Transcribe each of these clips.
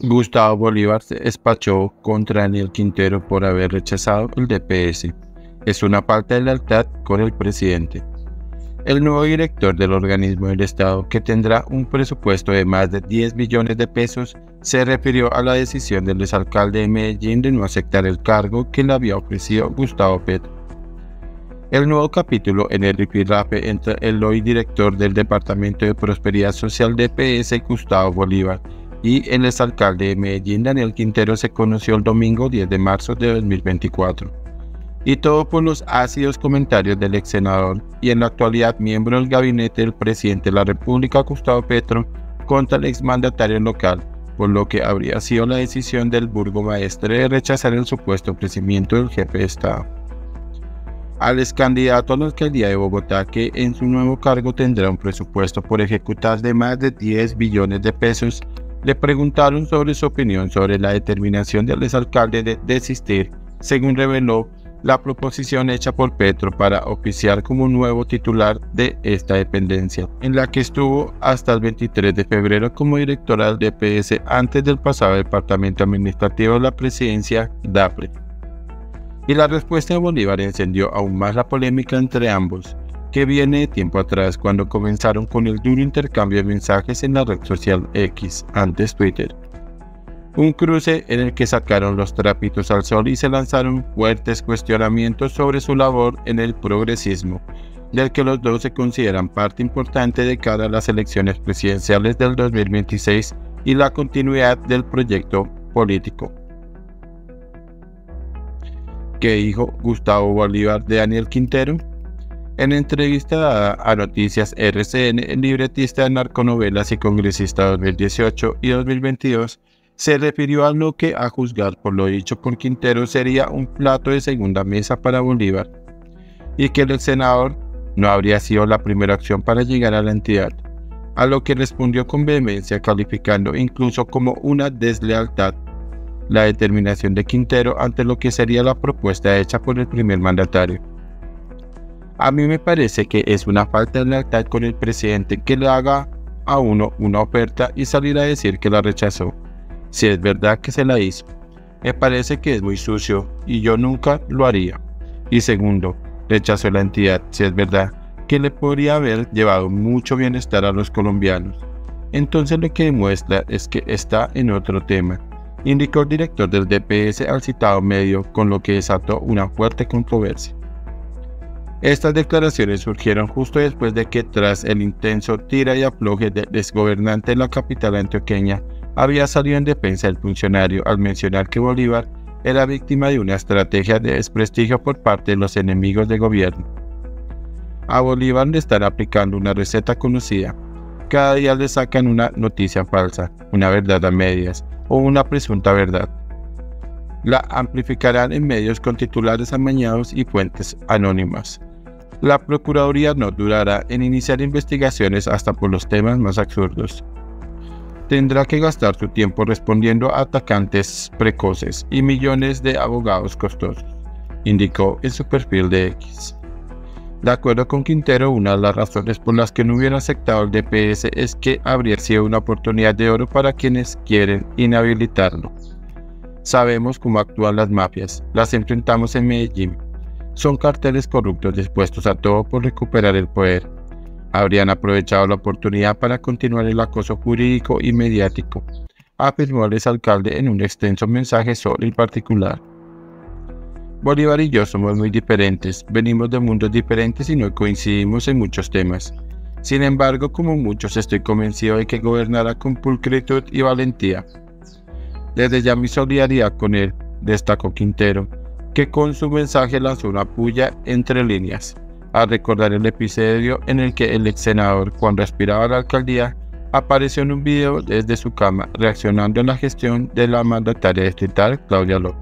Gustavo Bolívar se despachó contra Daniel Quintero por haber rechazado el DPS. Es una falta de lealtad con el presidente. El nuevo director del organismo del Estado, que tendrá un presupuesto de más de 10 billones de pesos, se refirió a la decisión del exalcalde de Medellín de no aceptar el cargo que le había ofrecido Gustavo Petro. El nuevo capítulo en el rifirrafe entre el hoy director del Departamento de Prosperidad Social DPS, Gustavo Bolívar, y el exalcalde de Medellín, Daniel Quintero, se conoció el domingo 10 de marzo de 2024. Y todo por los ácidos comentarios del ex senador y en la actualidad miembro del gabinete del presidente de la República, Gustavo Petro, contra el exmandatario local, por lo que habría sido la decisión del burgomaestre de rechazar el supuesto ofrecimiento del jefe de Estado. Al ex candidato a la alcaldía de Bogotá, que en su nuevo cargo tendrá un presupuesto por ejecutar de más de 10 billones de pesos, le preguntaron sobre su opinión sobre la determinación del exalcalde de desistir, según reveló la proposición hecha por Petro para oficiar como nuevo titular de esta dependencia, en la que estuvo hasta el 23 de febrero como directora del DPS antes del pasado Departamento Administrativo de la Presidencia, DAPRE. Y la respuesta de Bolívar encendió aún más la polémica entre ambos, que viene de tiempo atrás cuando comenzaron con el duro intercambio de mensajes en la red social X, antes Twitter. Un cruce en el que sacaron los trapitos al sol y se lanzaron fuertes cuestionamientos sobre su labor en el progresismo, del que los dos se consideran parte importante de cara a las elecciones presidenciales del 2026 y la continuidad del proyecto político. ¿Qué dijo Gustavo Bolívar de Daniel Quintero? En entrevista dada a Noticias RCN, el libretista de narconovelas y congresista 2018 y 2022 se refirió a lo que, a juzgar por lo dicho por Quintero, sería un plato de segunda mesa para Bolívar, y que el senador no habría sido la primera opción para llegar a la entidad, a lo que respondió con vehemencia, calificando incluso como una deslealtad la determinación de Quintero ante lo que sería la propuesta hecha por el primer mandatario. A mí me parece que es una falta de lealtad con el presidente que le haga a uno una oferta y salir a decir que la rechazó, si es verdad que se la hizo. Me parece que es muy sucio y yo nunca lo haría. Y segundo, rechazó la entidad, si es verdad, que le podría haber llevado mucho bienestar a los colombianos. Entonces lo que demuestra es que está en otro tema, indicó el director del DPS al citado medio, con lo que desató una fuerte controversia. Estas declaraciones surgieron justo después de que, tras el intenso tira y afloje del exgobernante de la capital antioqueña, había salido en defensa del funcionario al mencionar que Bolívar era víctima de una estrategia de desprestigio por parte de los enemigos de gobierno. A Bolívar le están aplicando una receta conocida. Cada día le sacan una noticia falsa, una verdad a medias o una presunta verdad. La amplificarán en medios con titulares amañados y fuentes anónimas. La Procuraduría no durará en iniciar investigaciones hasta por los temas más absurdos. Tendrá que gastar su tiempo respondiendo a atacantes precoces y millones de abogados costosos, indicó en su perfil de X. De acuerdo con Quintero, una de las razones por las que no hubiera aceptado el DPS es que habría sido una oportunidad de oro para quienes quieren inhabilitarlo. Sabemos cómo actúan las mafias, las enfrentamos en Medellín. Son carteles corruptos dispuestos a todo por recuperar el poder. Habrían aprovechado la oportunidad para continuar el acoso jurídico y mediático, afirmó el exalcalde en un extenso mensaje sobre el particular. Bolívar y yo somos muy diferentes, venimos de mundos diferentes y no coincidimos en muchos temas. Sin embargo, como muchos, estoy convencido de que gobernará con pulcritud y valentía. Desde ya mi solidaridad con él, destacó Quintero, que con su mensaje lanzó una puya entre líneas, al recordar el episodio en el que el ex senador, cuando aspiraba a la alcaldía, apareció en un video desde su cama reaccionando a la gestión de la mandataria distrital Claudia López.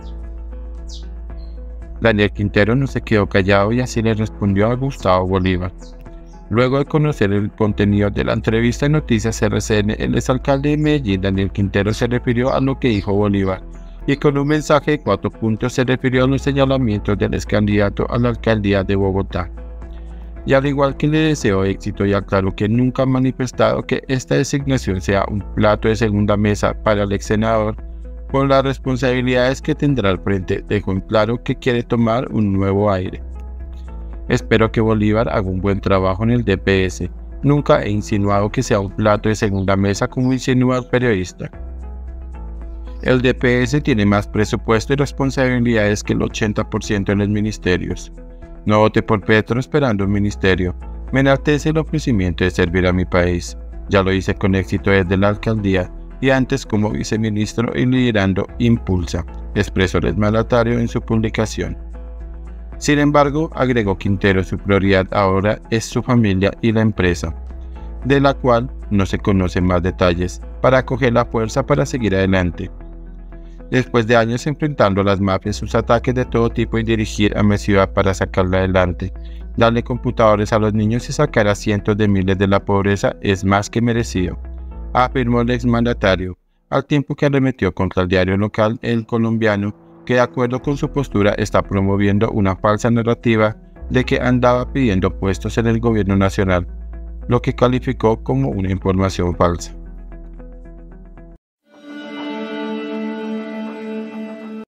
Daniel Quintero no se quedó callado y así le respondió a Gustavo Bolívar. Luego de conocer el contenido de la entrevista en Noticias RCN, el exalcalde de Medellín, Daniel Quintero, se refirió a lo que dijo Bolívar y con un mensaje de 4 puntos se refirió a los señalamientos del ex candidato a la alcaldía de Bogotá. Y al igual que le deseo éxito y aclaro que nunca ha manifestado que esta designación sea un plato de segunda mesa para el ex senador, por las responsabilidades que tendrá al frente, dejó en claro que quiere tomar un nuevo aire. Espero que Bolívar haga un buen trabajo en el DPS. Nunca he insinuado que sea un plato de segunda mesa como insinúa el periodista. El DPS tiene más presupuesto y responsabilidades que el 80% en los ministerios. No voté por Petro esperando un ministerio. Me enaltece el ofrecimiento de servir a mi país. Ya lo hice con éxito desde la alcaldía y antes como viceministro y liderando Impulsa, expresó el mandatario en su publicación. Sin embargo, agregó Quintero, su prioridad ahora es su familia y la empresa, de la cual no se conocen más detalles, para coger la fuerza para seguir adelante. Después de años enfrentando a las mafias, sus ataques de todo tipo y dirigir a mi ciudad para sacarla adelante, darle computadores a los niños y sacar a cientos de miles de la pobreza es más que merecido, afirmó el exmandatario, al tiempo que arremetió contra el diario local El Colombiano, que de acuerdo con su postura está promoviendo una falsa narrativa de que andaba pidiendo puestos en el gobierno nacional, lo que calificó como una información falsa.